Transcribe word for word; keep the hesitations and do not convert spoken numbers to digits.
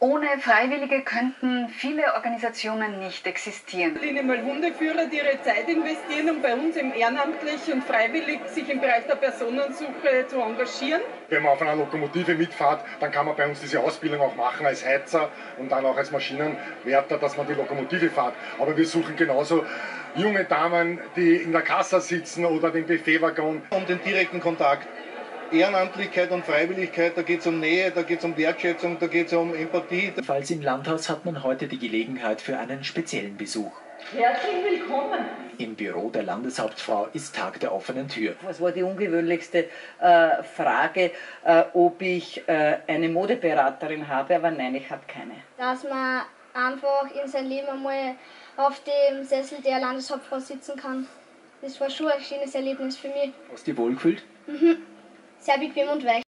Ohne Freiwillige könnten viele Organisationen nicht existieren. Ich mal Hundeführer, die ihre Zeit investieren, um bei uns im ehrenamtlich und freiwillig sich im Bereich der Personensuche zu engagieren. Wenn man auf einer Lokomotive mitfährt, dann kann man bei uns diese Ausbildung auch machen als Heizer und dann auch als Maschinenwärter, dass man die Lokomotive fährt. Aber wir suchen genauso junge Damen, die in der Kassa sitzen oder den Buffetwaggon. Um den direkten Kontakt. Ehrenamtlichkeit und Freiwilligkeit, da geht es um Nähe, da geht es um Wertschätzung, da geht es um Empathie. Ebenfalls im Landhaus hat man heute die Gelegenheit für einen speziellen Besuch. Herzlich willkommen! Im Büro der Landeshauptfrau ist Tag der offenen Tür. Was war die ungewöhnlichste äh, Frage, äh, ob ich äh, eine Modeberaterin habe, aber nein, ich habe keine. Dass man einfach in seinem Leben einmal auf dem Sessel der Landeshauptfrau sitzen kann. Das war schon ein schönes Erlebnis für mich. Hast du dich wohlgefühlt? Mhm. Sehr bequem und weich.